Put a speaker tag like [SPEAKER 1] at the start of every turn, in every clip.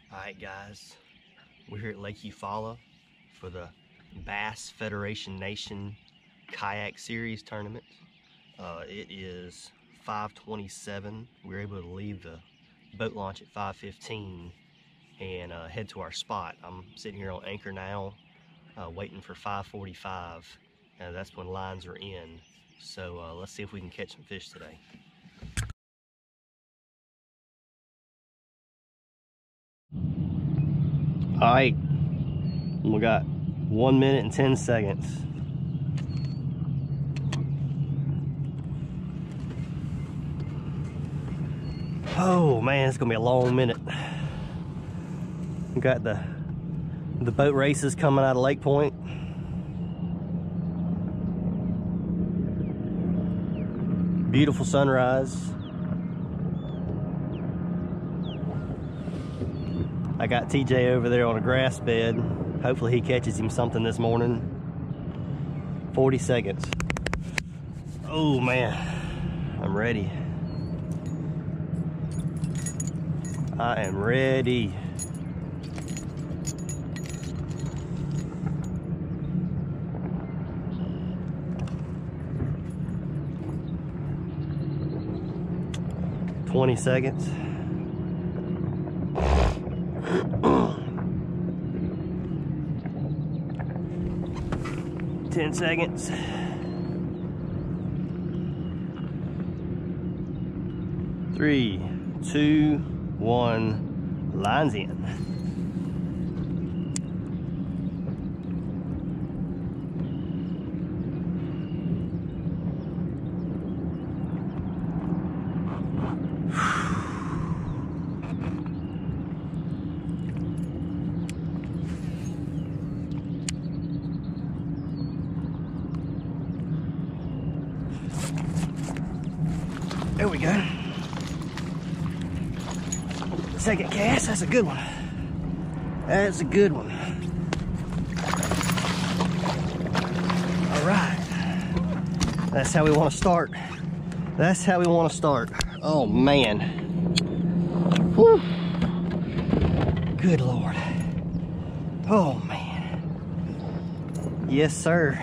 [SPEAKER 1] Alright guys, we're here at Lake Eufaula for the B.A.S.S Federation Nation Kayak Series tournament. It is 5:27. We were able to leave the boat launch at 5:15 and head to our spot. I'm sitting here on anchor now, waiting for 5:45. That's when lines are in. So let's see if we can catch some fish today. All right, we got 1 minute and 10 seconds. Oh man, it's gonna be a long minute. We got the boat races coming out of Lake Point. Beautiful sunrise. I got TJ over there on a grass bed. Hopefully he catches him something this morning. 40 seconds. Oh man, I'm ready. I am ready. $20. 10 seconds. 3, 2, 1, lines in. There we go. Second cast, that's a good one. That's a good one. All right. That's how we want to start. That's how we want to start. Oh man. Whew. Good Lord. Oh man. Yes, sir.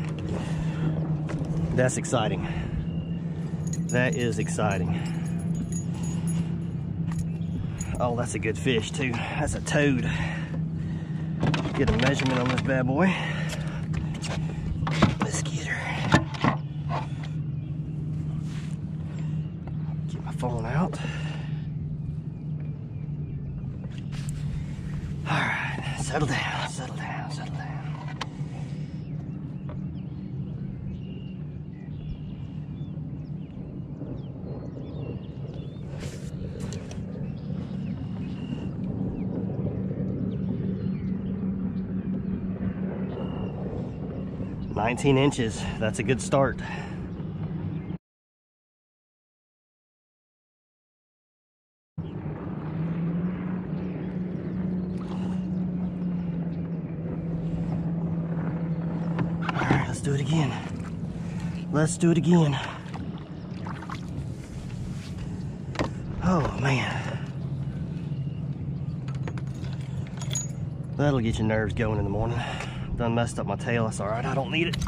[SPEAKER 1] That's exciting. That is exciting. Oh, that's a good fish too. That's a toad. Get a measurement on this bad boy. Let's get her. Get my phone out. All right, settle down, settle down, settle down. $19 inches, that's a good start. All right, let's do it again. Let's do it again. Oh man. That'll get your nerves going in the morning. Done messed up my tail, that's all right, I don't need it.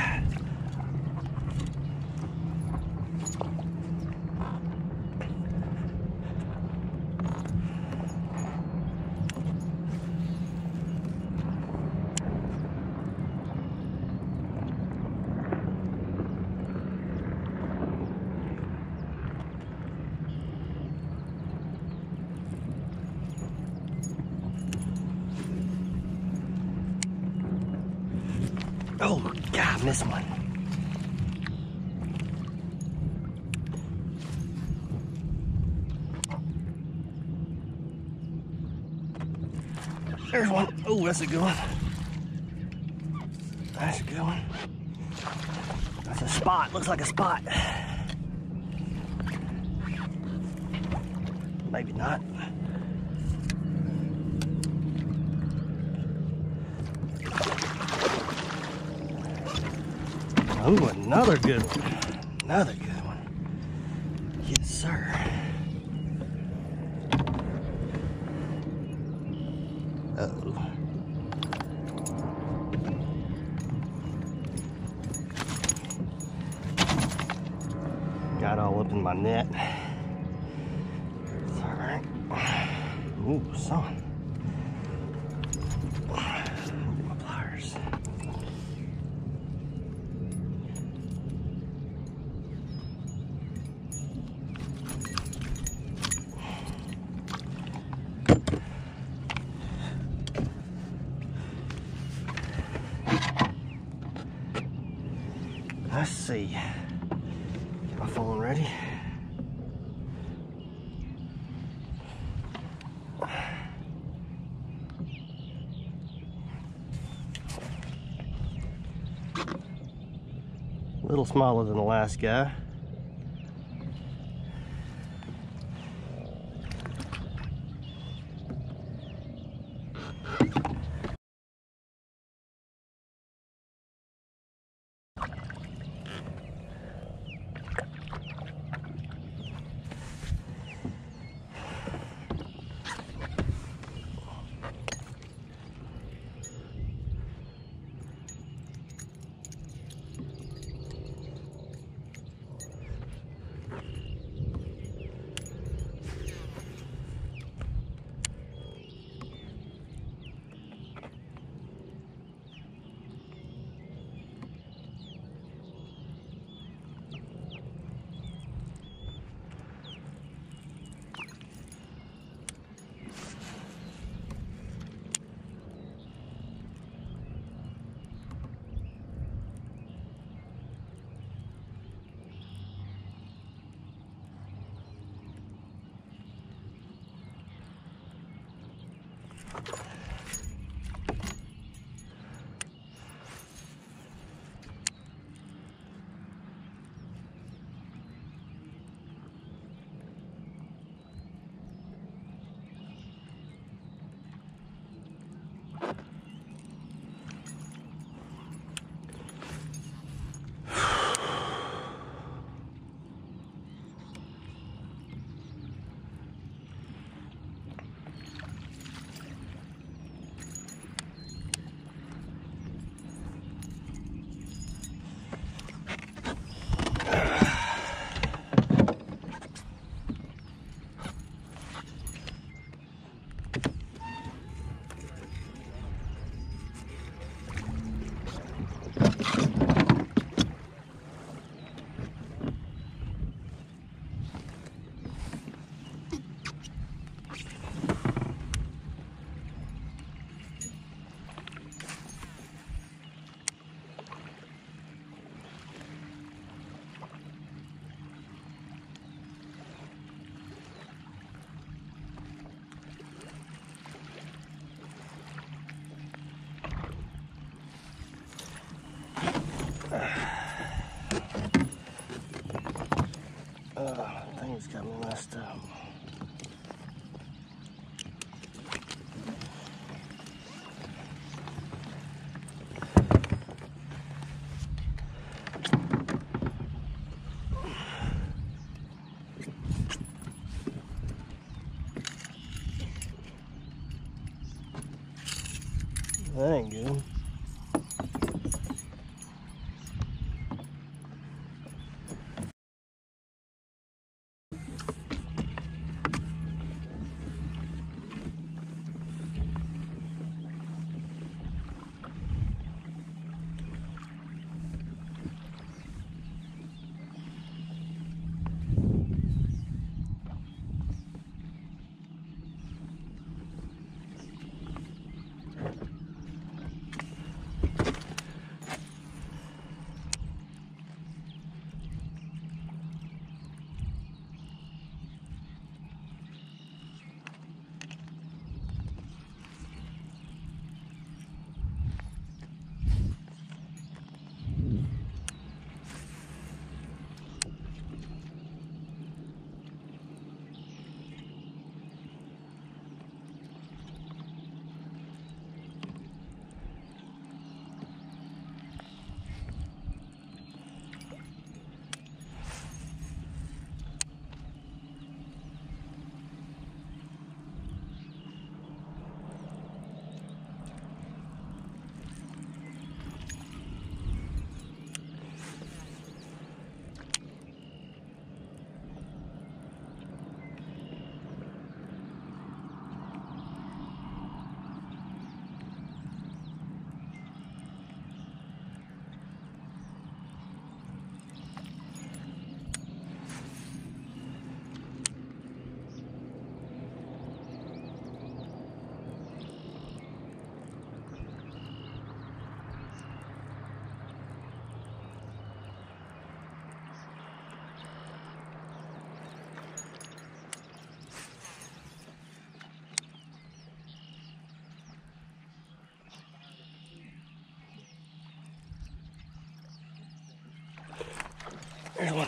[SPEAKER 1] Oh God, I missed one. There's one. Oh, that's a good one. That's a good one. That's a spot, looks like a spot. Maybe not. Oh, another good one. Another good one. Yes, sir. Uh-oh. Got all up in my net. It's all right. Ooh, son. Get my pliers. Let's see. Get my phone ready. A little smaller than the last guy. Things got me messed up. That ain't good. There's one.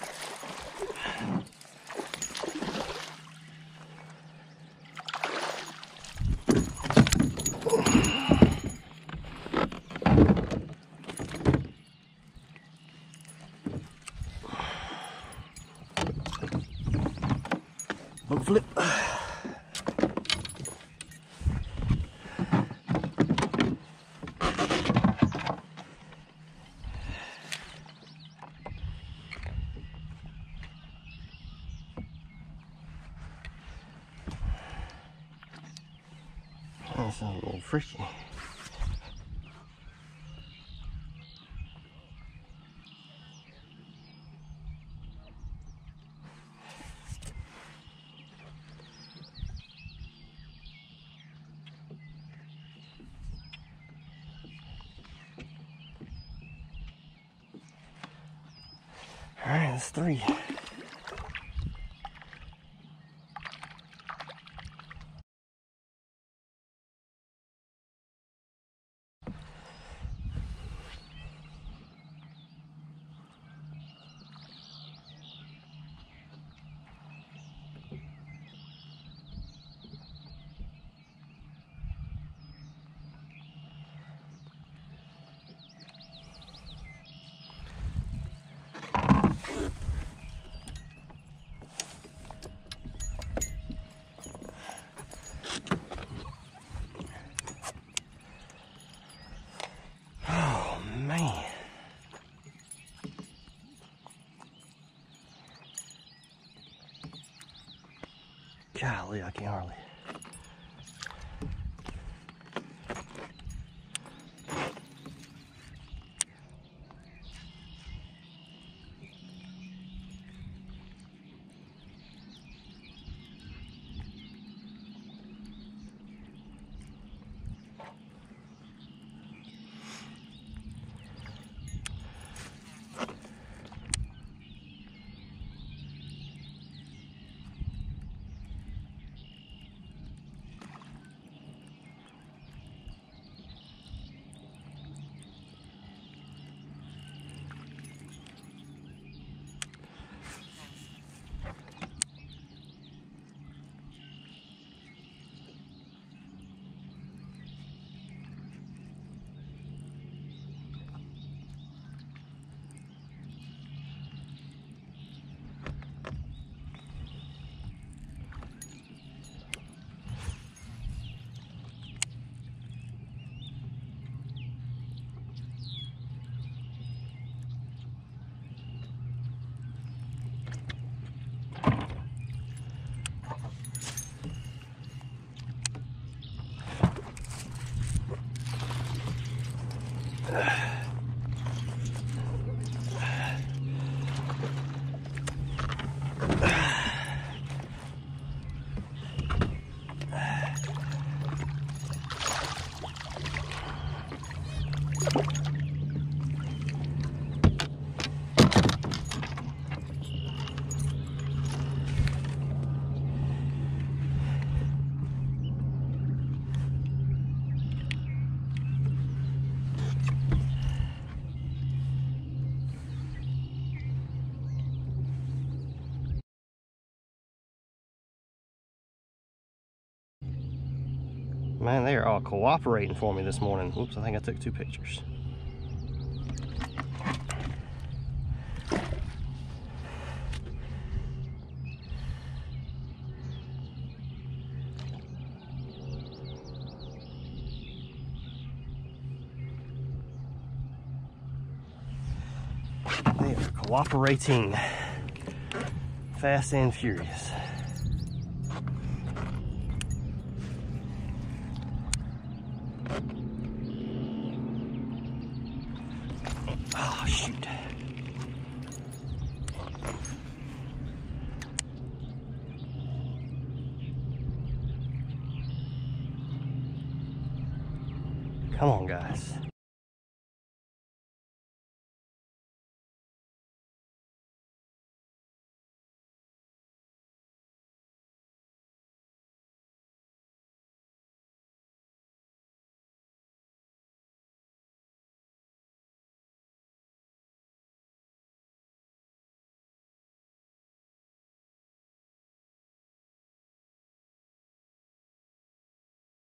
[SPEAKER 1] Boat flip. That's a little frisky. All right, that's 3. Oh man. Golly, I can't hardly. Man, they are all cooperating for me this morning. Oops, I think I took 2 pictures. They are cooperating fast and furious. Oh, shoot. Come on, guys.